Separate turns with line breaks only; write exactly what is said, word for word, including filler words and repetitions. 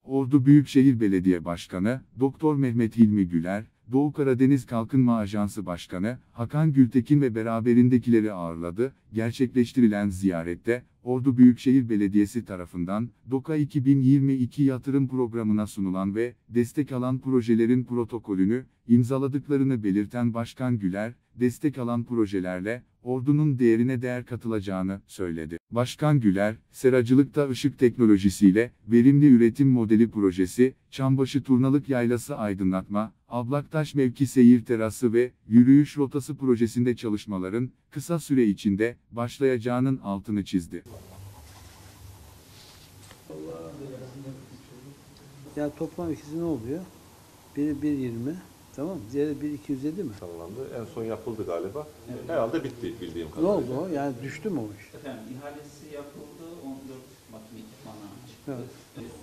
Ordu Büyükşehir Belediye Başkanı, Doktor Mehmet Hilmi Güler, Doğu Karadeniz Kalkınma Ajansı Başkanı, Hakan Gültekin ve beraberindekileri ağırladı. Gerçekleştirilen ziyarette, Ordu Büyükşehir Belediyesi tarafından, DOKA iki bin yirmi iki yatırım programına sunulan ve destek alan projelerin protokolünü imzaladıklarını belirten Başkan Güler, destek alan projelerle, Ordu'nun değerine değer katılacağını söyledi. Başkan Güler, seracılıkta ışık teknolojisiyle, verimli üretim modeli projesi, Çambaşı Turnalık Yaylası aydınlatma, Ablaktaş Mevki Seyir Terası ve Yürüyüş Rotası projesinde çalışmaların, kısa süre içinde, başlayacağının altını çizdi.
Ya toplam ikisi ne oluyor? Biri bir yirmi, tamam mı? Diğeri bir iki yüz yedi mi?
Tamamlandı. En son yapıldı galiba. Evet. Herhalde bitti bildiğim
Ne
kadarıyla.
oldu o? Yani düştü mü o iş?
Efendim ihalesi yapıldı, on dört bakım ekipmanı çıktı.
Evet.